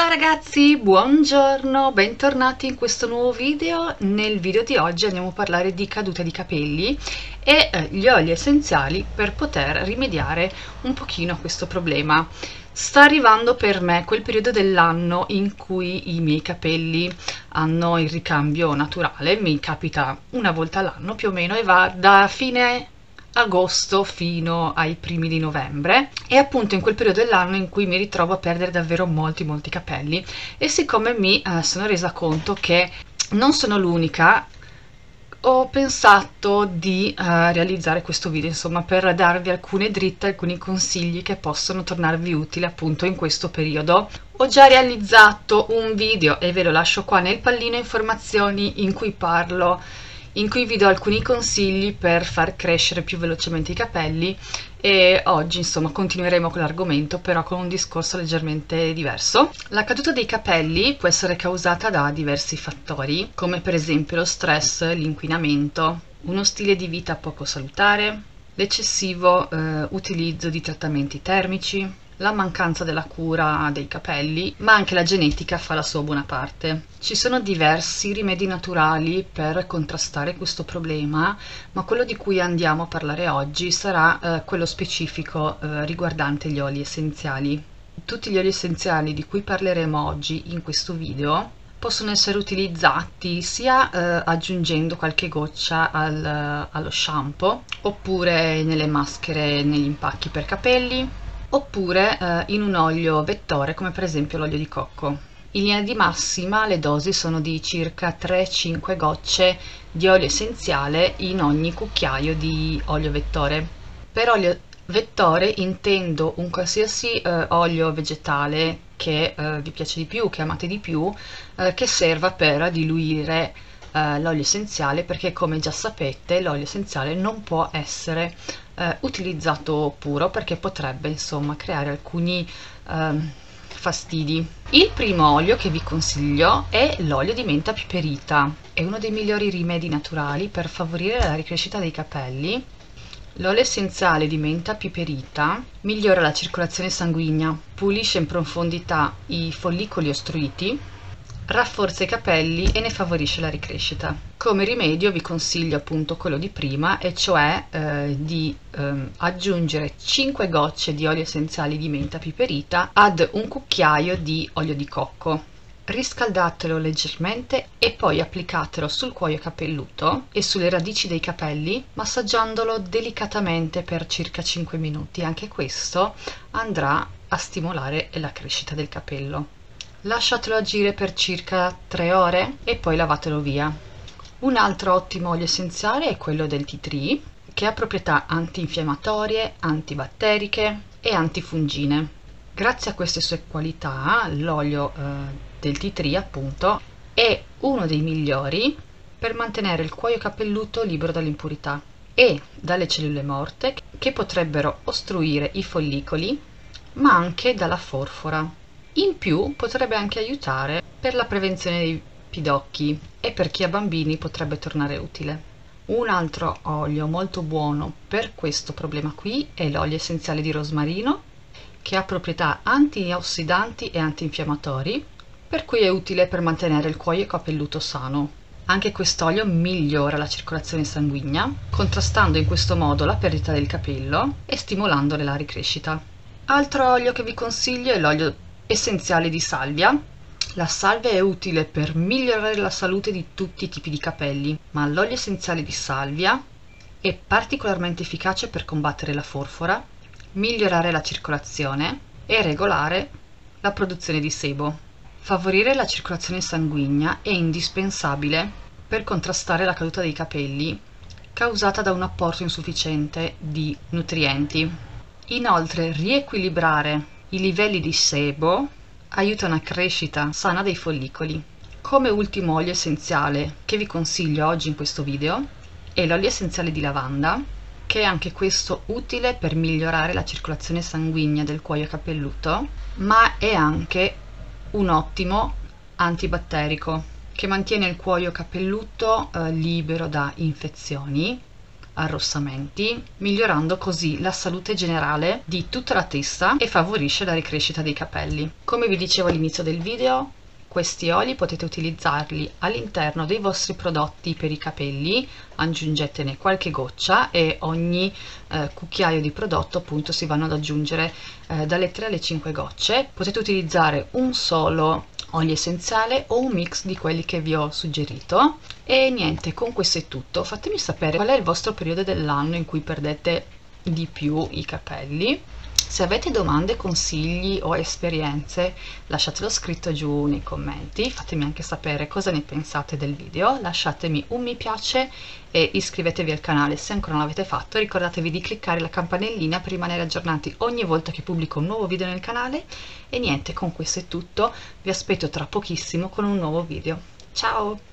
Ciao ragazzi, buongiorno, bentornati in questo nuovo video. Nel video di oggi andiamo a parlare di caduta di capelli e gli oli essenziali per poter rimediare un pochino a questo problema. Sta arrivando per me quel periodo dell'anno in cui i miei capelli hanno il ricambio naturale, mi capita una volta all'anno più o meno e va da fine agosto fino ai primi di novembre, e appunto in quel periodo dell'anno in cui mi ritrovo a perdere davvero molti capelli. E siccome mi sono resa conto che non sono l'unica, ho pensato di realizzare questo video, insomma, per darvi alcune dritte, alcuni consigli che possono tornarvi utili appunto in questo periodo. Ho già realizzato un video e ve lo lascio qua nel pallino informazioni in cui vi do alcuni consigli per far crescere più velocemente i capelli, e oggi insomma continueremo con l'argomento, però con un discorso leggermente diverso. La caduta dei capelli può essere causata da diversi fattori, come per esempio lo stress, l'inquinamento, uno stile di vita poco salutare, l'eccessivo utilizzo di trattamenti termici, la mancanza della cura dei capelli, ma anche la genetica fa la sua buona parte. Ci sono diversi rimedi naturali per contrastare questo problema, ma quello di cui andiamo a parlare oggi sarà quello specifico riguardante gli oli essenziali. Tutti gli oli essenziali di cui parleremo oggi in questo video possono essere utilizzati sia aggiungendo qualche goccia allo shampoo, oppure nelle maschere, negli impacchi per capelli, oppure in un olio vettore come per esempio l'olio di cocco. In linea di massima le dosi sono di circa 3-5 gocce di olio essenziale in ogni cucchiaio di olio vettore. Per olio vettore intendo un qualsiasi olio vegetale che vi piace di più, che amate di più, che serva per diluire l'olio essenziale, perché come già sapete l'olio essenziale non può essere utilizzato puro, perché potrebbe insomma creare alcuni fastidi. Il primo olio che vi consiglio è l'olio di menta piperita. È uno dei migliori rimedi naturali per favorire la ricrescita dei capelli. L'olio essenziale di menta piperita migliora la circolazione sanguigna, pulisce in profondità i follicoli ostruiti, rafforza i capelli e ne favorisce la ricrescita. Come rimedio vi consiglio appunto quello di prima, e cioè di aggiungere 5 gocce di olio essenziale di menta piperita ad un cucchiaio di olio di cocco. Riscaldatelo leggermente e poi applicatelo sul cuoio capelluto e sulle radici dei capelli, massaggiandolo delicatamente per circa 5 minuti. Anche questo andrà a stimolare la crescita del capello. Lasciatelo agire per circa 3 ore e poi lavatelo via. Un altro ottimo olio essenziale è quello del tea tree, che ha proprietà antinfiammatorie, antibatteriche e antifungine. Grazie a queste sue qualità, l'olio del tea tree appunto è uno dei migliori per mantenere il cuoio capelluto libero dall'impurità e dalle cellule morte che potrebbero ostruire i follicoli, ma anche dalla forfora. In più potrebbe anche aiutare per la prevenzione dei pidocchi, e per chi ha bambini potrebbe tornare utile. Un altro olio molto buono per questo problema qui è l'olio essenziale di rosmarino, che ha proprietà antiossidanti e antinfiammatori, per cui è utile per mantenere il cuoio capelluto sano. Anche quest'olio migliora la circolazione sanguigna, contrastando in questo modo la perdita del capello e stimolandone la ricrescita. Altro olio che vi consiglio è l'olio essenziale di salvia. La salvia è utile per migliorare la salute di tutti i tipi di capelli, ma l'olio essenziale di salvia è particolarmente efficace per combattere la forfora, migliorare la circolazione e regolare la produzione di sebo. Favorire la circolazione sanguigna è indispensabile per contrastare la caduta dei capelli causata da un apporto insufficiente di nutrienti. Inoltre, riequilibrare i livelli di sebo aiuta una crescita sana dei follicoli. Come ultimo olio essenziale che vi consiglio oggi in questo video è l'olio essenziale di lavanda, che è anche questo utile per migliorare la circolazione sanguigna del cuoio capelluto, ma è anche un ottimo antibatterico che mantiene il cuoio capelluto libero da infezioni, arrossamenti, migliorando così la salute generale di tutta la testa e favorisce la ricrescita dei capelli. Come vi dicevo all'inizio del video, questi oli potete utilizzarli all'interno dei vostri prodotti per i capelli, aggiungetene qualche goccia e ogni cucchiaio di prodotto appunto si vanno ad aggiungere dalle 3 alle 5 gocce. Potete utilizzare un solo olio essenziale o un mix di quelli che vi ho suggerito. E niente, con questo è tutto. Fatemi sapere qual è il vostro periodo dell'anno in cui perdete di più i capelli. Se avete domande, consigli o esperienze, lasciatelo scritto giù nei commenti, fatemi anche sapere cosa ne pensate del video, lasciatemi un mi piace e iscrivetevi al canale se ancora non l'avete fatto, ricordatevi di cliccare la campanellina per rimanere aggiornati ogni volta che pubblico un nuovo video nel canale. E niente, con questo è tutto, vi aspetto tra pochissimo con un nuovo video. Ciao!